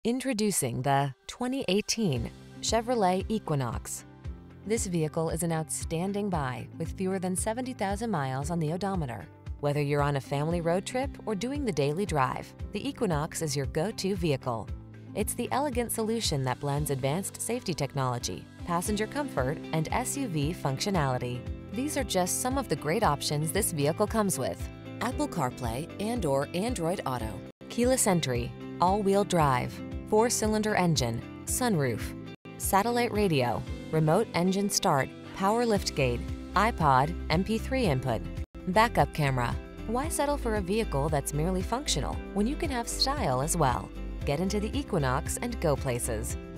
Introducing the 2018 Chevrolet Equinox. This vehicle is an outstanding buy with fewer than 70,000 miles on the odometer. Whether you're on a family road trip or doing the daily drive, the Equinox is your go-to vehicle. It's the elegant solution that blends advanced safety technology, passenger comfort, and SUV functionality. These are just some of the great options this vehicle comes with: Apple CarPlay and/or Android Auto, keyless entry, all-wheel drive, 4-cylinder engine, sunroof, satellite radio, remote engine start, power liftgate, iPod, MP3 input, backup camera. Why settle for a vehicle that's merely functional when you can have style as well? Get into the Equinox and go places.